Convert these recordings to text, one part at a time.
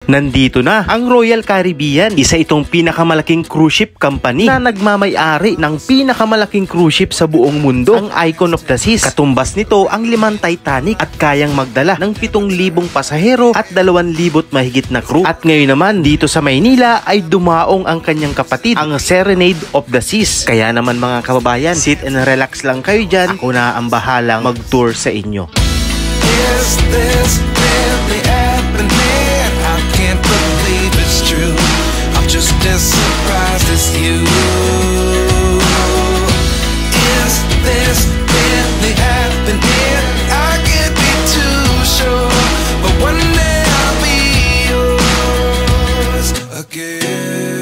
Nandito na ang Royal Caribbean. Isa itong pinakamalaking cruise ship company na nagmamay-ari ng pinakamalaking cruise ship sa buong mundo, ang Icon of the Seas. Katumbas nito ang 5 Titanic at kayang magdala ng 7,000 pasahero at 2,000 mahigit na crew. At ngayon naman dito sa Maynila ay dumaong ang kanyang kapatid, ang Serenade of the Seas. Kaya naman mga kababayan, sit and relax lang kayo dyan. Ako na ang bahalang mag-tour sa inyo. Is this really happening? I can't believe it's true. I'm just as surprised as you. Is this really happening? I can't be too sure, but one day I'll be yours again.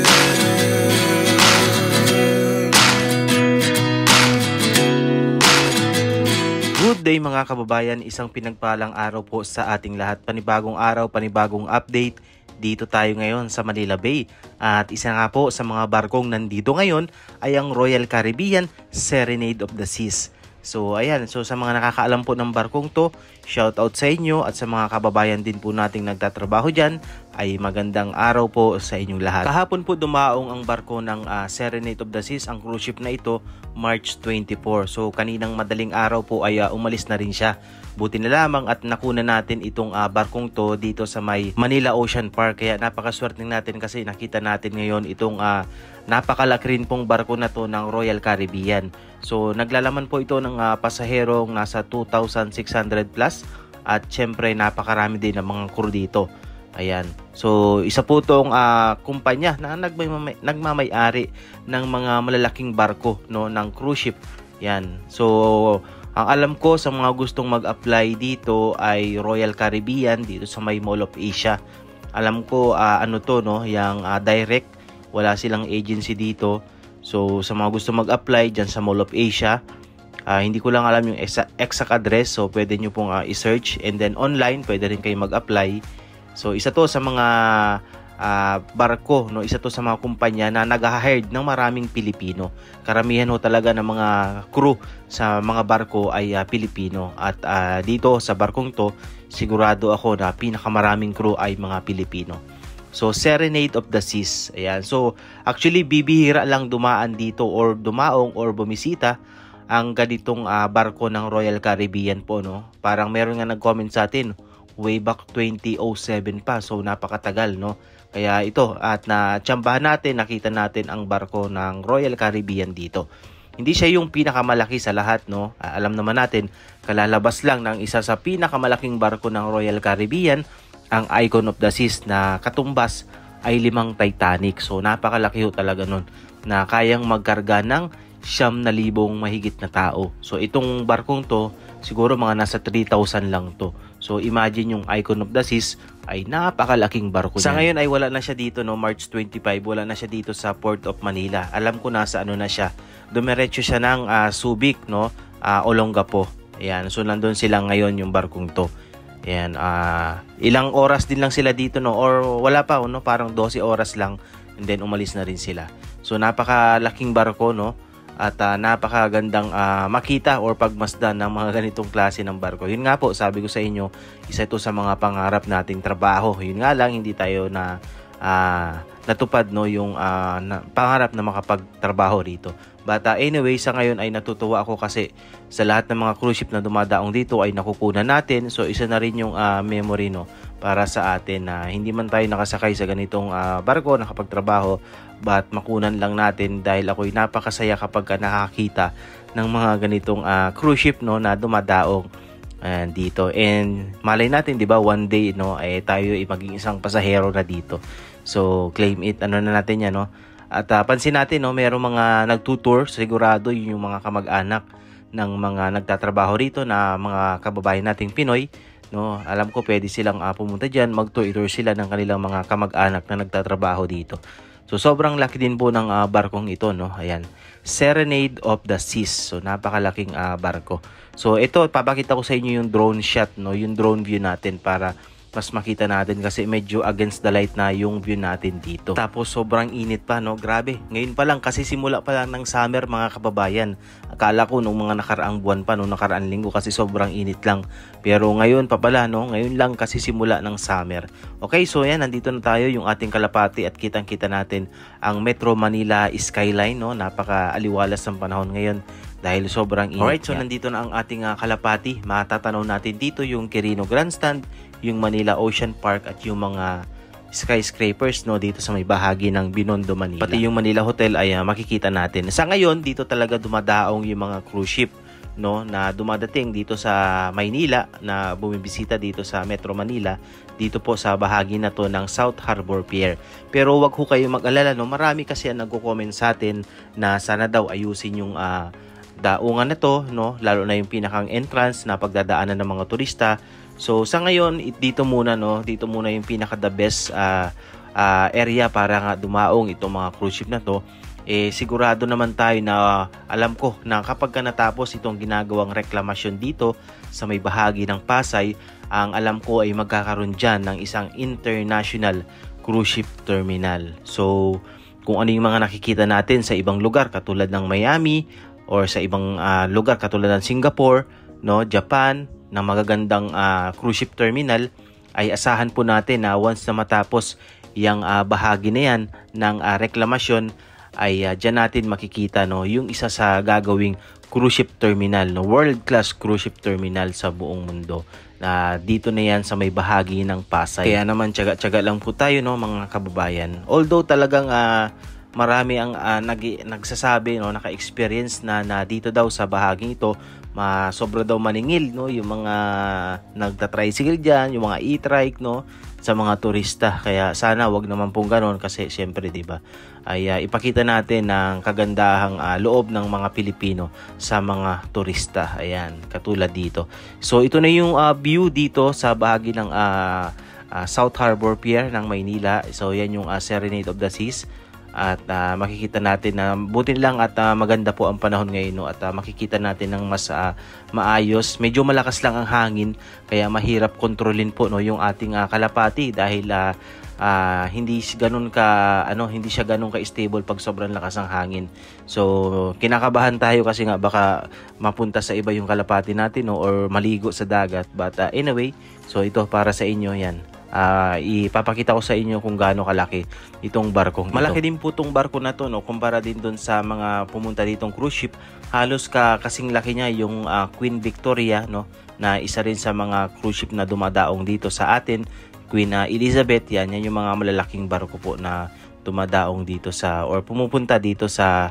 Good day mga kababayan, isang pinagpalang araw po sa ating lahat. Panibagong araw, panibagong update. Dito tayo ngayon sa Manila Bay. At isa nga po sa mga barkong nandito ngayon ay ang Royal Caribbean Serenade of the Seas. So ayan, so sa mga nakakaalam po ng barkong to, shout out sa inyo, at sa mga kababayan din po nating nagtatrabaho dyan, ay magandang araw po sa inyong lahat. Kahapon po dumaong ang barko ng Serenade of the Seas, ang cruise ship na ito, March 24. So kaninang madaling araw po ay umalis na rin siya. Buti na lamang at nakuna natin itong barkong to dito sa may Manila Ocean Park. Kaya napakaswerte natin kasi nakita natin ngayon itong napakalaki rin pong barko na to ng Royal Caribbean. So naglalaman po ito ng pasaherong nasa 2,600 plus, at syempre napakarami din ng mga crew dito. Ayan. So isa po itong kumpanya na nagmamay-ari ng mga malalaking barko, no, ng cruise ship. Yan. So ang alam ko sa mga gustong mag-apply dito ay Royal Caribbean dito sa may Mall of Asia. Alam ko ano to, no, yung direct, wala silang agency dito. So sa mga gusto mag-apply dyan sa Mall of Asia, hindi ko lang alam yung exact address, so pwede nyo pong i-search, and then online pwede rin kayo mag-apply. So isa to sa mga barko, no, isa to sa mga kumpanya na nag-hired ng maraming Pilipino. Karamihan ho talaga ng mga crew sa mga barko ay Pilipino, at dito sa barkong to sigurado ako na pinakamaraming crew ay mga Pilipino. So Serenade of the Seas, ayan. So actually bibihira lang dumaan dito or dumaong or bumisita ang ganitong barko ng Royal Caribbean po, no. Parang meron nga nag-comment sa atin way back 2007 pa, so napakatagal, no. Kaya ito, at natsambahan natin, nakita natin ang barko ng Royal Caribbean dito. Hindi siya yung pinakamalaki sa lahat, no. Alam naman natin, kalalabas lang ng isa sa pinakamalaking barko ng Royal Caribbean, ang Icon of the Seas, na katumbas ay 5 Titanic. So napakalaki ho talaga nun, na kayang magkarga ng 9,000 mahigit na tao. So itong barkong to, siguro mga nasa 3,000 lang to. So imagine yung Icon of the Seas ay napakalaking barko. Sa ngayon ay wala na siya dito, no, March 25, wala na siya dito sa Port of Manila. Alam ko nasa ano na siya. Dumiretso siya ng Subic, no, Olongapo. Ayan, so nandun sila ngayon yung barkong to. Ayan, ilang oras din lang sila dito, no, or wala pa, no, parang 12 oras lang, and then umalis na rin sila. So napakalaking barko, no, at napakagandang makita or pagmasdan ng mga ganitong klase ng barko. Yun nga po, sabi ko sa inyo, isa ito sa mga pangarap nating trabaho. Yun nga lang, hindi tayo na natupad, no, yung pangarap na makapagtrabaho rito. But anyway, sa ngayon ay natutuwa ako kasi sa lahat ng mga cruise ship na dumadaong dito ay nakukunan natin. So isa na rin yung memory, no, para sa atin na hindi man tayo nakasakay sa ganitong barko, nakapagtrabaho, but makunan lang natin, dahil ako'y napakasaya kapag nakakita ng mga ganitong cruise ship, no, na dumadaong dito. And malay natin, di ba, one day, no, ay tayo ay maging isang pasahero na dito. So claim it, ano na natin yan, no. At pansin natin, no, mayroong mga nagtutour, sigurado yun yung mga kamag-anak ng mga nagtatrabaho rito na mga kababayan nating Pinoy, no. Alam ko pwede silang pumunta diyan, mag-tour sila ng kanilang mga kamag-anak na nagtatrabaho dito. So sobrang laki din po ng barkong ito, no. Ayan, Serenade of the Seas. So napakalaking barko. So ito, papakita ko sa inyo yung drone shot, no, yung drone view natin para mas makita natin kasi medyo against the light na yung view natin dito. Tapos sobrang init pa, no? Grabe. Ngayon pa lang kasi simula pa lang ng summer mga kababayan. Akala ko nung mga nakaraang buwan pa, nung nakaraang linggo kasi sobrang init lang. Pero ngayon pa pala, no? Ngayon lang kasi simula ng summer. Okay, so yan, nandito na tayo yung ating kalapati at kitang-kita natin ang Metro Manila skyline, no? Napaka-aliwalas ng panahon ngayon dahil sobrang init. Alright, so nandito na ang ating kalapati. Matatanaw natin dito yung Quirino Grandstand, yung Manila Ocean Park at yung mga skyscrapers, no, dito sa may bahagi ng Binondo, Manila. Pati yung Manila Hotel ay makikita natin. Sa ngayon, dito talaga dumadaong yung mga cruise ship, no, na dumadating dito sa Maynila, na bumibisita dito sa Metro Manila, dito po sa bahagi na to ng South Harbor Pier. Pero wag ho kayo mag-alala, no, marami kasi ang nagko-comment sa atin na sana daw ayusin yung daungan na to, no, lalo na yung pinakang entrance na pagdadaanan ng mga turista. So sa ngayon, dito muna, no, dito muna yung pinaka the best area para nga dumaong itong mga cruise ship na to. Sigurado naman tayo na alam ko na kapag natapos itong ginagawang reklamasyon dito sa may bahagi ng Pasay, ang alam ko ay magkakaroon dyan ng isang international cruise ship terminal. So kung ano yung mga nakikita natin sa ibang lugar katulad ng Miami or sa ibang lugar katulad ng Singapore, no, Japan, na magagandang cruise ship terminal, ay asahan po natin na once na matapos yung bahagi na yan ng reklamasyon, ay dyan natin makikita, no, yung isa sa gagawing cruise ship terminal, no, world class cruise ship terminal sa buong mundo, na dito na yan sa may bahagi ng Pasay. Kaya naman tiyaga-tiyaga lang po tayo, no, mga kababayan. Although talagang marami ang nagsasabi, no, naka-experience na dito daw sa bahaging ito sobra daw maningil, no, yung mga nagta-tricycle diyan, yung mga e-trike, no, sa mga turista. Kaya sana wag naman pong ganoon kasi syempre, 'di ba, ay ipakita natin ang kagandahang loob ng mga Pilipino sa mga turista. Ayan, katulad dito. So ito na yung view dito sa bahagi ng South Harbor Pier ng Maynila. So yan yung Serenade of the Seas. At makikita natin na buti lang at maganda po ang panahon ngayon, no, at makikita natin ng mas maayos. Medyo malakas lang ang hangin kaya mahirap kontrolin po, no, yung ating kalapati dahil hindi siya ganun ka stable pag sobrang lakas ang hangin. So kinakabahan tayo kasi nga baka mapunta sa iba yung kalapati natin, no, or maligo sa dagat. But anyway, so ito para sa inyo yan. Ipapakita ko sa inyo kung gaano kalaki itong barkong ito. Malaki din po itong barko na to, no, kumpara din doon sa mga pumunta ditong cruise ship. Halos kasing laki niya yung Queen Victoria, no, na isa rin sa mga cruise ship na dumadaong dito sa atin. Queen Elizabeth, yan yung mga malalaking barko po na dumadaong dito sa or pumupunta dito sa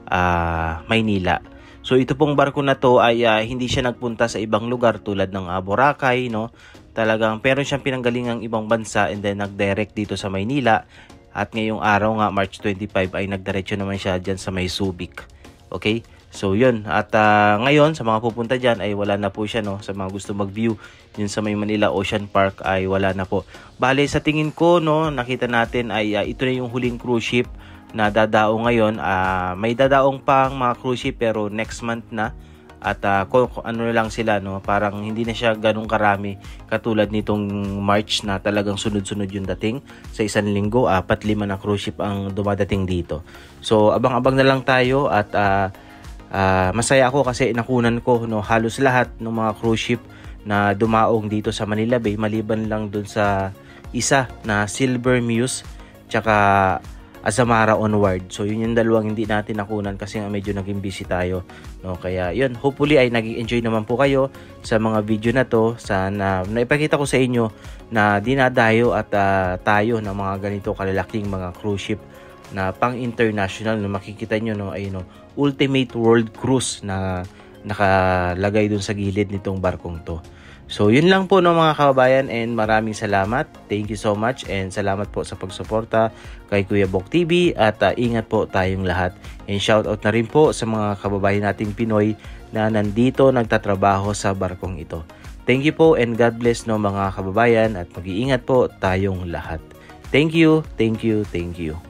Maynila. So ito pong barko na to ay hindi siya nagpunta sa ibang lugar tulad ng Boracay, no. Talagang pero siyang pinanggalingang ibang bansa and then nag-direct dito sa Maynila. At ngayong araw nga, March 25, ay nagdiretso naman siya dyan sa may Subic. Okay? So yun. At ngayon sa mga pupunta dyan ay wala na po siya, no. Sa mga gusto mag-view yun sa may Manila Ocean Park ay wala na po. Bale sa tingin ko, no, nakita natin ay ito na yung huling cruise ship na dadaong ngayon. May dadaong pang mga cruise ship pero next month na. At kung ano lang sila, no, parang hindi na siya ganun karami katulad nitong March na talagang sunod-sunod yung dating. Sa isang linggo, 4-5 na cruise ship ang dumadating dito. So abang-abang na lang tayo at masaya ako kasi nakunan ko, no, halos lahat ng mga cruise ship na dumaong dito sa Manila Bay maliban lang dun sa isa na Silver Muse tsaka Azamara Onward. So yun yung dalawang hindi natin nakunan kasi nga medyo naging busy tayo, no. Kaya yun, hopefully ay nag-enjoy naman po kayo sa mga video na to. Sana naipakita ko sa inyo na dinadayo at tayo ng mga ganito kalalaking mga cruise ship na pang international, no. Makikita nyo, no, ay, no, Ultimate World Cruise na nakalagay dun sa gilid nitong barkong to. So yun lang po, no, mga kababayan, and maraming salamat. Thank you so much and salamat po sa pagsuporta kay Kuya Bok TV at ingat po tayong lahat. And shout out na rin po sa mga kababayan nating Pinoy na nandito nagtatrabaho sa barkong ito. Thank you po and God bless, no, mga kababayan, at mag-iingat po tayong lahat. Thank you, thank you, thank you.